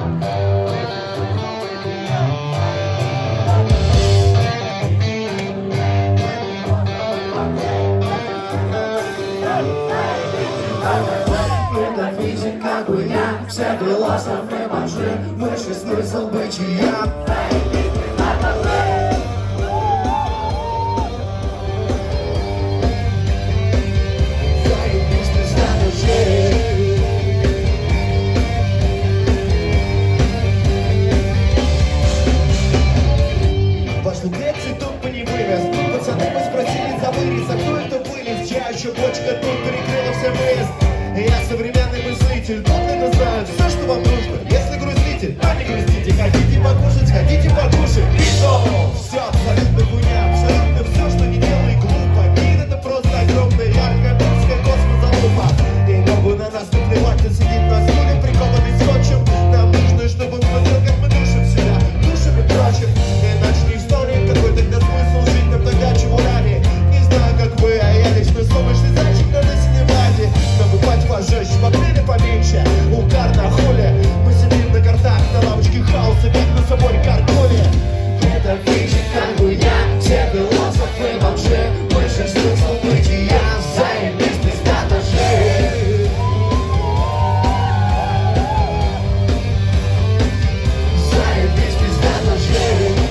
Метафизика хуйня, все философы бомжи, высший смысл бытия. Заебись, ты станешь жить. Вошли Греции, тут по не вывез. Пацаны бы спросили за вырез, а кто это вылез? Я еще бочка тут перекрыла все выезд. Я современный мыслитель, тут это знают все, что вам нужно. Если груститель, а не грустите. Хотите покушать, хотите покушать. И что? Все абсолютно хуйня, абсолютно все, что не делай глупо. Мир это просто огромная яркая плоская космозалупа. И могу на нас наплевать, он сидит на стуле, прикованный скотчем. Нам нужно, чтобы он смотрел, как мы душим себя, душим и прочим. Иначе не история, какой тогда смысл жить нам тогда, чего ранее. Не знаю, как вы, а я лично слово шизанчик на синемазе. Пожестче, покрыли поменьше, угар на холе. Мы сидим на картах, на лавочке хаоса, как на соборе Карколе. Это физика хуйня, все философы бомжи, высший смысл бытия. Заебись, пиздато жить. Заебись, пиздато жить.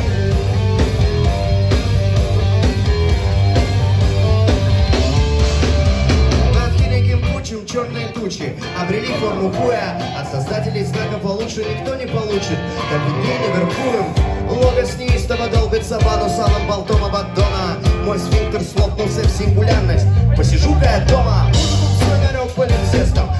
Черные тучи обрели форму хуя. От создателей знака получше никто не получит. Как и Ливерпулем логос неистово долбится по носалам болтом Абаддона. Мой сфинктер слопнулся в сингулярность. Посижу-ка я дома, буду свой нарек полинцестом.